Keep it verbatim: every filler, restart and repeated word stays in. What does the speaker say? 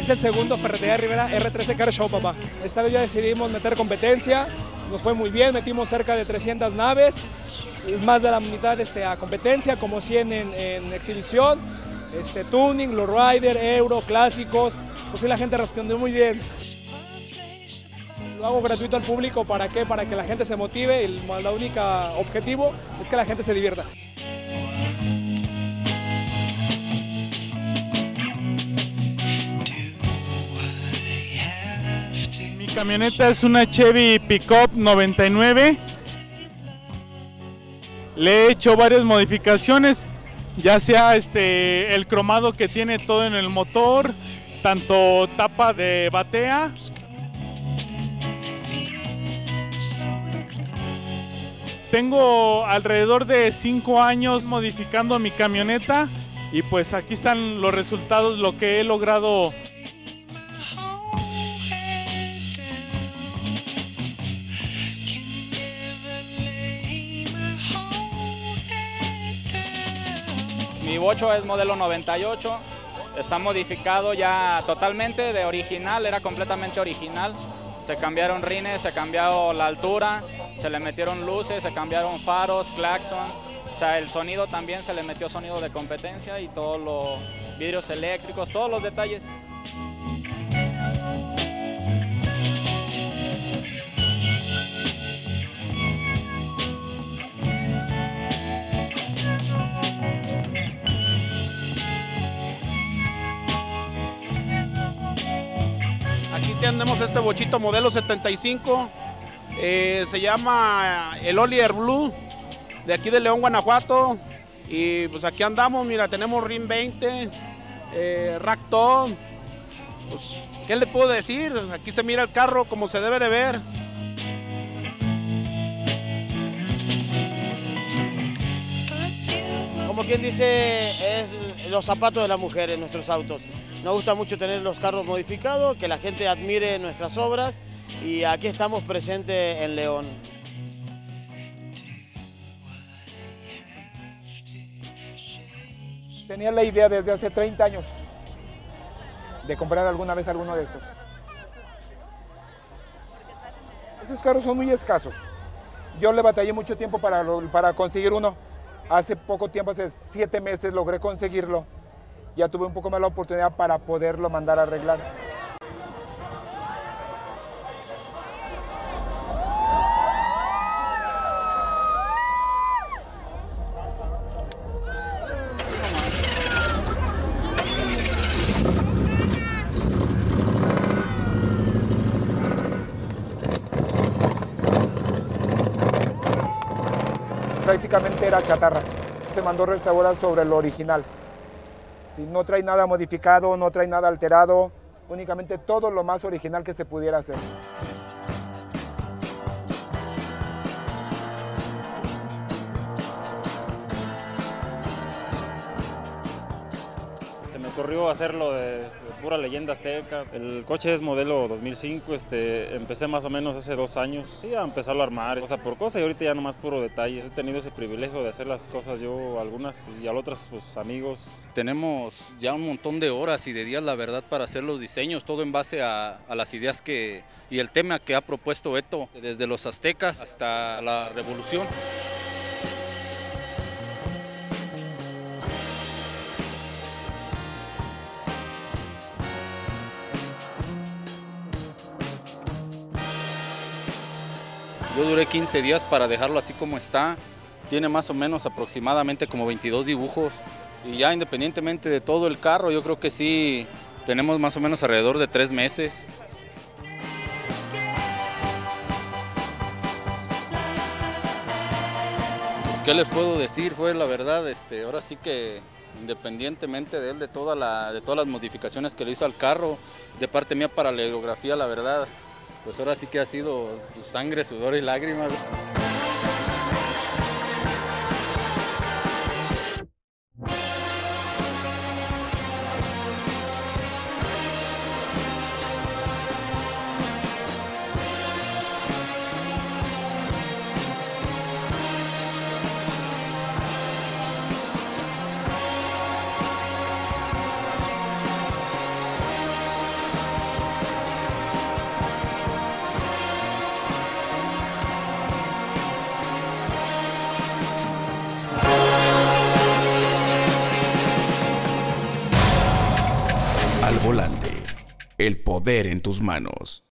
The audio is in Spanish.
es el segundo Ferretería Rivera R trece Car Show, papá. Esta vez ya decidimos meter competencia, nos fue muy bien, metimos cerca de trescientas naves, más de la mitad este, a competencia, como cien en, en exhibición, este, tuning, lowrider, euro, clásicos, pues sí, la gente respondió muy bien. Lo hago gratuito al público, ¿para qué? Para que la gente se motive, el, la única objetivo es que la gente se divierta. Mi camioneta es una Chevy Pickup noventa y nueve. Le he hecho varias modificaciones, ya sea este, el cromado que tiene todo en el motor, tanto tapa de batea. Tengo alrededor de cinco años modificando mi camioneta y pues aquí están los resultados, lo que he logrado. Mi bocho es modelo noventa y ocho, está modificado ya totalmente de original, era completamente original. Se cambiaron rines, se cambió la altura, se le metieron luces, se cambiaron faros, claxon, o sea, el sonido también se le metió sonido de competencia y todos los vidrios eléctricos, todos los detalles. Aquí tenemos este bochito modelo setenta y cinco, eh, se llama el Oliver Blue, de aquí de León, Guanajuato, y pues aquí andamos, mira, tenemos R I M veinte, eh, Racto, pues, ¿qué le puedo decir? Aquí se mira el carro como se debe de ver. Como quien dice, es los zapatos de las mujeres en nuestros autos. Nos gusta mucho tener los carros modificados, que la gente admire nuestras obras y aquí estamos presentes en León. Tenía la idea desde hace treinta años de comprar alguna vez alguno de estos. Estos carros son muy escasos. Yo le batallé mucho tiempo para, para conseguir uno. Hace poco tiempo, hace siete meses, logré conseguirlo. Ya tuve un poco más la oportunidad para poderlo mandar a arreglar. Prácticamente era chatarra. Se mandó restaurar sobre lo original. No trae nada modificado, no trae nada alterado, únicamente todo lo más original que se pudiera hacer. Se me ocurrió hacerlo de, de pura leyenda azteca. El coche es modelo dos mil cinco, este, empecé más o menos hace dos años sí, a empezarlo a armar, cosa por cosa, y ahorita ya nomás puro detalle. He tenido ese privilegio de hacer las cosas yo, algunas, y a otras pues amigos. Tenemos ya un montón de horas y de días, la verdad, para hacer los diseños, todo en base a, a las ideas que, y el tema que ha propuesto Eto, desde los aztecas hasta la revolución. Yo duré quince días para dejarlo así como está. Tiene más o menos aproximadamente como veintidós dibujos. Y ya independientemente de todo el carro, yo creo que sí tenemos más o menos alrededor de tres meses. ¿Qué les puedo decir? Fue la verdad, este, ahora sí que independientemente de él, de, toda la, de todas las modificaciones que le hizo al carro, de parte mía para la aerografía, la verdad, pues ahora sí que ha sido sangre, sudor y lágrimas. volante. El poder en tus manos.